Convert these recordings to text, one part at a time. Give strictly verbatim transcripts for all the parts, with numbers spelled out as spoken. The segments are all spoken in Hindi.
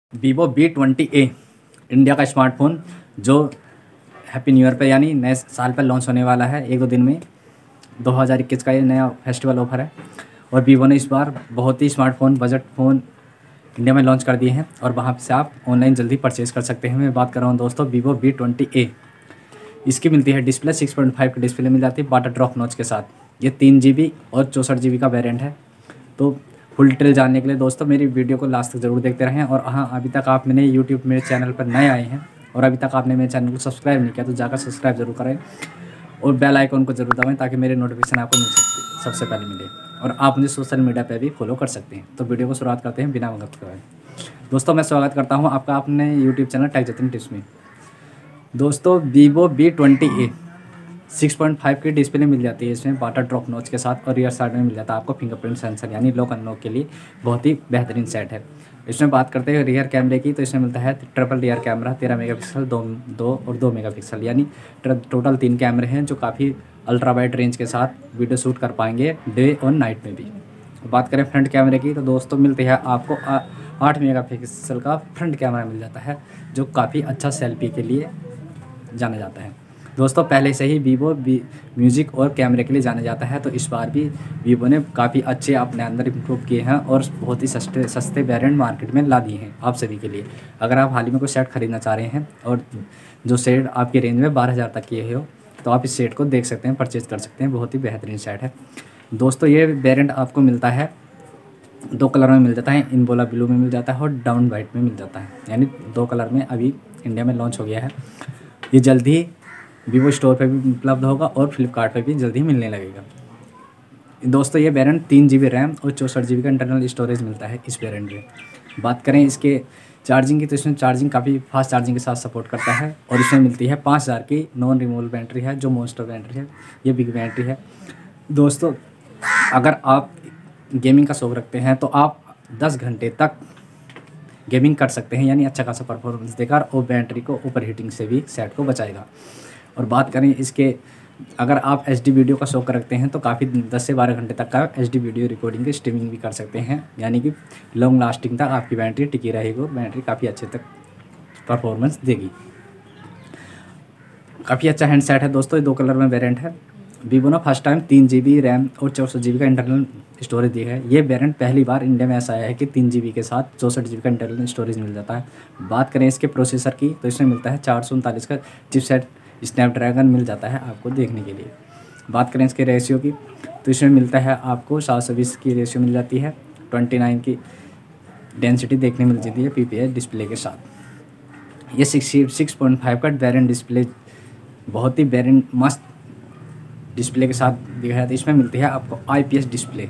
Vivo V twenty A India का स्मार्टफोन जो हैप्पी न्यू ईयर पे यानी नए साल पर लॉन्च होने वाला है एक दो दिन में। दो हज़ार इक्कीस का ये नया फेस्टिवल ऑफर है और वीवो ने इस बार बहुत ही स्मार्टफोन बजट फ़ोन इंडिया में लॉन्च कर दिए हैं और वहाँ से आप ऑनलाइन जल्दी परचेज़ कर सकते हैं। मैं बात कर रहा हूँ दोस्तों वीवो वी ट्वेंटी ए। इसकी मिलती है डिस्प्ले सिक्स पॉइंट फाइव की डिस्प्ले मिल जाती है वाटर ड्रॉप नॉच के साथ। ये तीन जी बी और चौंसठ जी बी का वेरिएंट है। तो फुल डिटेल जानने के लिए दोस्तों मेरी वीडियो को लास्ट तक जरूर देखते रहें। और हाँ, अभी तक आप मैंने यूट्यूब मेरे चैनल पर नए आए हैं और अभी तक आपने मेरे चैनल को सब्सक्राइब नहीं किया तो जाकर सब्सक्राइब जरूर करें और बेल आइकन को जरूर दबाएं ताकि मेरे नोटिफिकेशन आपको मिल सकते सबसे पहले मिले। और आप मुझे सोशल मीडिया पर भी फॉलो कर सकते हैं। तो वीडियो को शुरुआत करते हैं बिना वक्त करवाए। दोस्तों मैं स्वागत करता हूँ आपका अपने YouTube channel tech Jatin tips में। दोस्तों Vivo V twenty A six point five की डिस्प्ले मिल जाती है इसमें वाटर ड्रॉप नॉच के साथ और रियर साइड में मिल जाता है आपको फिंगरप्रिंट सेंसर यानी लॉक अनलॉक के लिए बहुत ही बेहतरीन सेट है। इसमें बात करते हैं रियर कैमरे की तो इसमें मिलता है ट्रिपल रियर कैमरा तेरह मेगापिक्सल दो दो और दो मेगापिक्सल यानी टोटल तीन कैमरे हैं जो काफ़ी अल्ट्रा वाइड रेंज के साथ वीडियो शूट कर पाएंगे डे और नाइट में भी। बात करें फ्रंट कैमरे की तो दोस्तों मिलती है आपको आठ मेगापिक्सल का फ्रंट कैमरा मिल जाता है जो काफ़ी अच्छा सेल्फी के लिए जाना जाता है। दोस्तों पहले से ही वीवो म्यूज़िक और कैमरे के लिए जाना जाता है तो इस बार भी वीवो ने काफ़ी अच्छे अपने अंदर इम्प्रूव किए हैं और बहुत ही सस्ते सस्ते वेरिएंट मार्केट में ला दिए हैं आप सभी के लिए। अगर आप हाल ही में कोई सेट खरीदना चाह रहे हैं और जो सेट आपकी रेंज में बारह हज़ार तक की हो तो आप इस सेट को देख सकते हैं, परचेज़ कर सकते हैं। बहुत ही बेहतरीन सेट है दोस्तों। ये वेरिएंट आपको मिलता है दो कलर में मिल जाता है, इनबोला ब्लू में मिल जाता है और डाउन वाइट में मिल जाता है यानी दो कलर में अभी इंडिया में लॉन्च हो गया है। ये जल्द ही वीवो स्टोर पे भी उपलब्ध होगा और फ्लिपकार्ट पे भी जल्दी मिलने लगेगा। दोस्तों ये वेरिएंट तीन जी बी रैम और चौंसठ जी बी का इंटरनल स्टोरेज मिलता है इस वेरिएंट में। बात करें इसके चार्जिंग की तो इसमें चार्जिंग काफ़ी फास्ट चार्जिंग के साथ सपोर्ट करता है और इसमें मिलती है पाँच हज़ार की नॉन रिमूवेबल बैटरी है जो मोस्टर बैटरी है, ये बिग बैटरी है। दोस्तों अगर आप गेमिंग का शौक़ रखते हैं तो आप दस घंटे तक गेमिंग कर सकते हैं यानी अच्छा खासा परफॉर्मेंस देगा और बैटरी को ओवर हीटिंग से भी सेट को बचाएगा। और बात करें इसके अगर आप एच डी वीडियो का शौक़ रखते हैं तो काफ़ी दस से बारह घंटे तक का एच डी वीडियो रिकॉर्डिंग की स्ट्रीमिंग भी कर सकते हैं यानी कि लॉन्ग लास्टिंग तक आपकी बैटरी टिकी रहेगी और बैटरी काफ़ी अच्छे तक परफॉर्मेंस देगी। काफ़ी अच्छा हैंडसेट है दोस्तों। ये दो कलर में वेरिएंट है। वीवो ने फर्स्ट टाइम तीन जी बी रैम और चौंसठ जी बी का इंटरनल स्टोरेज दी है। ये वेरिएंट पहली बार इंडिया में ऐसा आया है कि तीन जी बी के साथ चौंसठ जी बी का इंटरनल स्टोरेज मिल जाता है। बात करें इसके प्रोसेसर की तो इसमें मिलता है चार सौ उनतालीस का चिपसेट स्नैपड्रैगन मिल जाता है आपको देखने के लिए। बात करें इसके रेशियो की तो इसमें मिलता है आपको सात सौ बीस की रेशियो मिल जाती है, उनतीस की डेंसिटी देखने मिल जाती है पी पी एच डिस्प्ले के साथ। ये सिक्स सिक्स पॉइंट फाइव का वेरिएंट डिस्प्ले बहुत ही वेरिएंट मस्त डिस्प्ले के साथ दिखाया था। इसमें मिलती है आपको आई पी एस डिस्प्ले।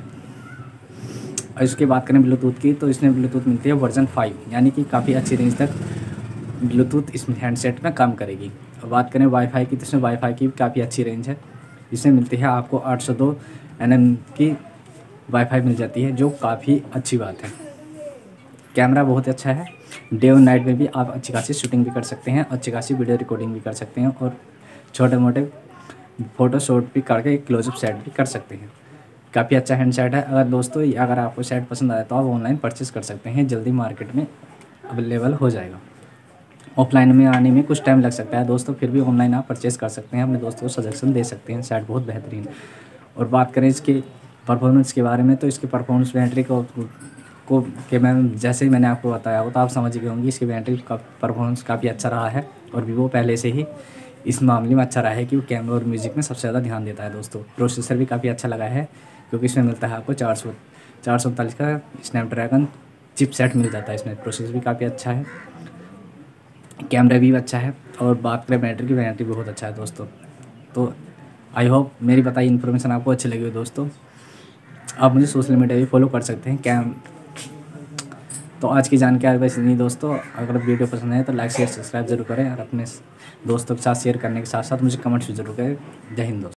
और इसकी बात करें ब्लूटूथ की तो इसमें ब्लूटूथ मिलती है वर्जन फाइव यानी कि काफ़ी अच्छी रेंज तक ब्लूटूथ इस हैंडसेट में काम करेगी। और बात करें वाईफाई की तो इसमें वाईफाई की काफ़ी अच्छी रेंज है। इसमें मिलती है आपको आठ सौ दो एन एम की वाईफाई मिल जाती है जो काफ़ी अच्छी बात है। कैमरा बहुत अच्छा है, डे और नाइट में भी आप अच्छी खासी शूटिंग भी कर सकते हैं, अच्छी खासी वीडियो रिकॉर्डिंग भी कर सकते हैं और छोटे मोटे फ़ोटो शूट भी करके क्लोजअप सेट भी कर सकते हैं। काफ़ी अच्छा हैंडसेट है। अगर दोस्तों अगर आपको सेट पसंद आया तो आप ऑनलाइन परचेज़ कर सकते हैं, जल्दी मार्केट में अवेलेबल हो जाएगा। ऑफलाइन में आने में कुछ टाइम लग सकता है दोस्तों, फिर भी ऑनलाइन आप परचेज़ कर सकते हैं, अपने दोस्तों को सजेशन दे सकते हैं। सेट बहुत बेहतरीन है। और बात करें इसके परफॉर्मेंस के बारे में तो इसकी परफॉर्मेंस बैटरी को को कि मैं जैसे ही मैंने आपको बताया हो तो आप समझ गए होंगे इसकी बैटरी का परफॉर्मेंस काफ़ी अच्छा रहा है। और वीवो पहले से ही इस मामले में अच्छा रहा है कि वो कैमरा और म्यूज़िक में सबसे ज़्यादा ध्यान देता है दोस्तों। प्रोसेसर भी काफ़ी अच्छा लगा है क्योंकि इसमें मिलता है आपको चार सौ चार सौ उनतालीस का स्नैपड्रैगन चिपसेट मिल जाता है। इसमें प्रोसेसर भी काफ़ी अच्छा है, कैमरा भी अच्छा है और बात करें बैटरी की बैटरी भी बहुत अच्छा है दोस्तों। तो आई होप मेरी बताई इन्फॉर्मेशन आपको अच्छी लगी हो दोस्तों। आप मुझे सोशल मीडिया भी फॉलो कर सकते हैं कैम। तो आज की जानकारी बस इतनी दोस्तों। अगर वीडियो पसंद है तो लाइक शेयर सब्सक्राइब जरूर करें और अपने दोस्तों के साथ शेयर करने के साथ साथ मुझे कमेंट्स भी जरूर करें। जय हिंद दोस्तों।